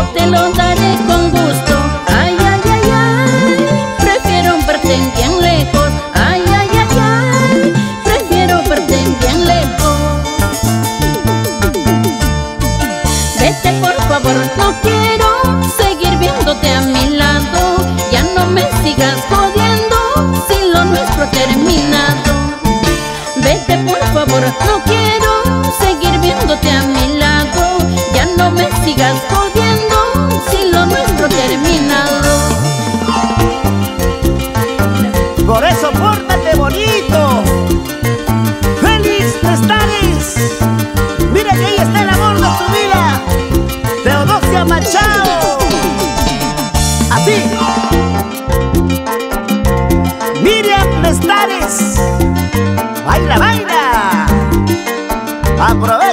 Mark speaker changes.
Speaker 1: te lo daré con gusto. Ay, ay, ay, ay, prefiero verte bien lejos. Ay, ay, ay, ay, prefiero verte bien lejos. Vete por favor, no quiero seguir viéndote a mi lado. Ya no me sigas jodiendo si lo nuestro ha terminado. Vete por favor, no quiero seguir viéndote a mi lado. Ya no me sigas jodiendo si lo nuestro ha terminado.
Speaker 2: Por eso pórtate bonito. ¡Félix Testares! Mira que ahí está el amor de tu vida, Teodosia Machado. Así. Miriam Testares. Baila, baila. Aprovecha.